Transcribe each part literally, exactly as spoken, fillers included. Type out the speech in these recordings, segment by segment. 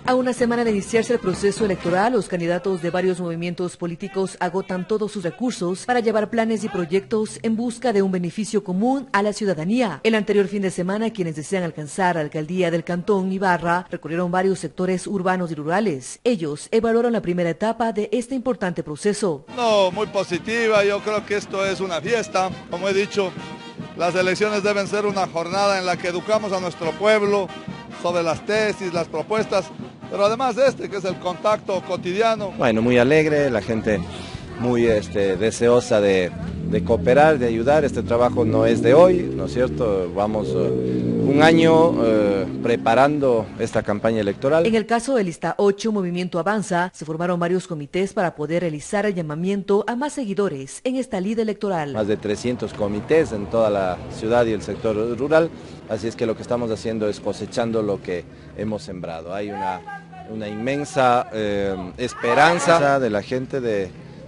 A una semana de iniciarse el proceso electoral, los candidatos de varios movimientos políticos agotan todos sus recursos para llevar planes y proyectos en busca de un beneficio común a la ciudadanía. El anterior fin de semana, quienes desean alcanzar la alcaldía del Cantón Ibarra recorrieron varios sectores urbanos y rurales. Ellos evaluaron la primera etapa de este importante proceso. No, muy positiva. Yo creo que esto es una fiesta. Como he dicho, las elecciones deben ser una jornada en la que educamos a nuestro pueblo sobre las tesis, las propuestas, pero además de este, que es el contacto cotidiano. Bueno, muy alegre, la gente muy este, deseosa de, de cooperar, de ayudar. Este trabajo no es de hoy, ¿no es cierto? Vamos uh, un año uh, preparando esta campaña electoral. En el caso de Lista ocho, Movimiento Avanza, se formaron varios comités para poder realizar el llamamiento a más seguidores en esta lida electoral. Más de trescientos comités en toda la ciudad y el sector rural, así es que lo que estamos haciendo es cosechando lo que hemos sembrado. Hay una, una inmensa eh, esperanza de la gente de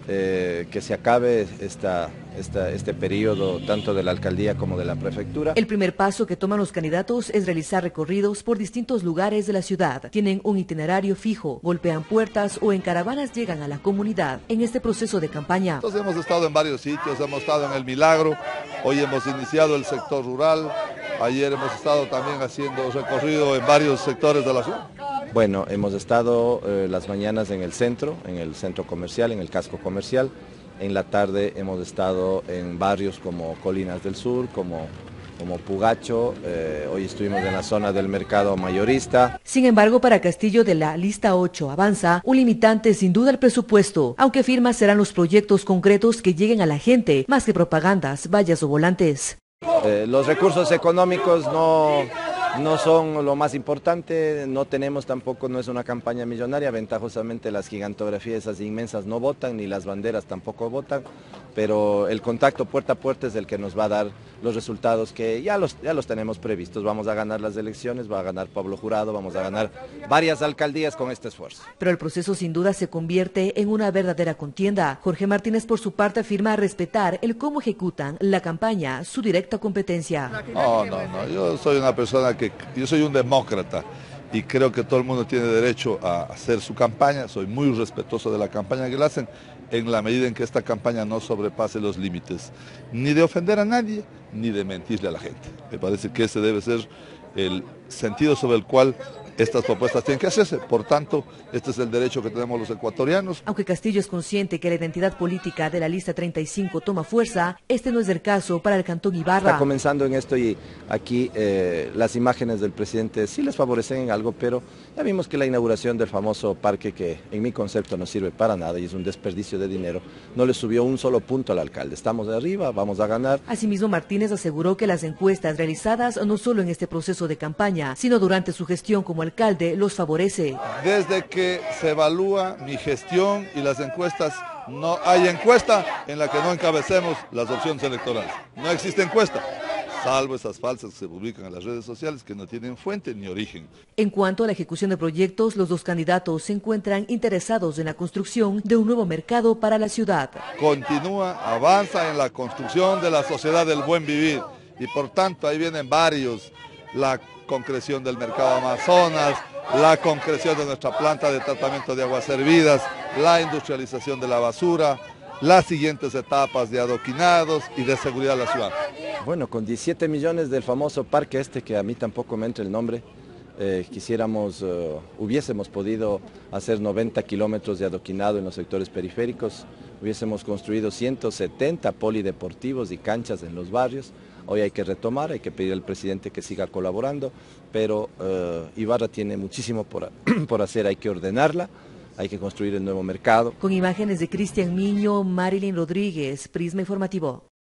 Eh, que se acabe esta, esta, este periodo tanto de la alcaldía como de la prefectura. El primer paso que toman los candidatos es realizar recorridos por distintos lugares de la ciudad. Tienen un itinerario fijo, golpean puertas o en caravanas llegan a la comunidad en este proceso de campaña. Entonces hemos estado en varios sitios, hemos estado en El Milagro, hoy hemos iniciado el sector rural, ayer hemos estado también haciendo recorrido en varios sectores de la ciudad. Bueno, hemos estado eh, las mañanas en el centro, en el centro comercial, en el casco comercial. En la tarde hemos estado en barrios como Colinas del Sur, como, como Pugacho. Eh, hoy estuvimos en la zona del mercado mayorista. Sin embargo, para Castillo de la Lista ocho Avanza, un limitante es sin duda el presupuesto, aunque firma serán los proyectos concretos que lleguen a la gente, más que propagandas, vallas o volantes. Eh, los recursos económicos no... No son lo más importante, no tenemos tampoco, no es una campaña millonaria, ventajosamente las gigantografías esas inmensas no votan, ni las banderas tampoco votan, pero el contacto puerta a puerta es el que nos va a dar los resultados que ya los, ya los tenemos previstos. Vamos a ganar las elecciones, va a ganar Pablo Jurado, vamos a ganar varias alcaldías con este esfuerzo. Pero el proceso sin duda se convierte en una verdadera contienda. Jorge Martínez por su parte afirma respetar el cómo ejecutan la campaña, su directa competencia. No, no, no, yo soy una persona que Yo soy un demócrata y creo que todo el mundo tiene derecho a hacer su campaña. Soy muy respetuoso de la campaña que la hacen en la medida en que esta campaña no sobrepase los límites ni de ofender a nadie ni de mentirle a la gente. Me parece que ese debe ser el sentido sobre el cual estas propuestas tienen que hacerse. Por tanto, este es el derecho que tenemos los ecuatorianos. Aunque Castillo es consciente que la identidad política de la Lista treinta y cinco toma fuerza, este no es el caso para el Cantón Ibarra. Está comenzando en esto y aquí eh, las imágenes del presidente sí les favorecen en algo, pero ya vimos que la inauguración del famoso parque, que en mi concepto no sirve para nada y es un desperdicio de dinero, no le subió un solo punto al alcalde. Estamos de arriba, vamos a ganar. Asimismo, Martínez aseguró que las encuestas realizadas no solo en este proceso de campaña, sino durante su gestión como alcalde, los favorece. Desde que se evalúa mi gestión y las encuestas, no hay encuesta en la que no encabecemos las opciones electorales. No existe encuesta, salvo esas falsas que se publican en las redes sociales que no tienen fuente ni origen. En cuanto a la ejecución de proyectos, los dos candidatos se encuentran interesados en la construcción de un nuevo mercado para la ciudad. Continúa, avanza en la construcción de la sociedad del buen vivir y por tanto ahí vienen varios, la concreción del mercado Amazonas, la concreción de nuestra planta de tratamiento de aguas servidas, la industrialización de la basura, las siguientes etapas de adoquinados y de seguridad de la ciudad. Bueno, con diecisiete millones del famoso parque este, que a mí tampoco me entra el nombre, eh, quisiéramos, uh, hubiésemos podido hacer noventa kilómetros de adoquinado en los sectores periféricos, hubiésemos construido ciento setenta polideportivos y canchas en los barrios. Hoy hay que retomar, hay que pedir al presidente que siga colaborando, pero uh, Ibarra tiene muchísimo por, por hacer, hay que ordenarla, hay que construir el nuevo mercado. Con imágenes de Cristian Miño, Marilyn Rodríguez, Prisma Informativo.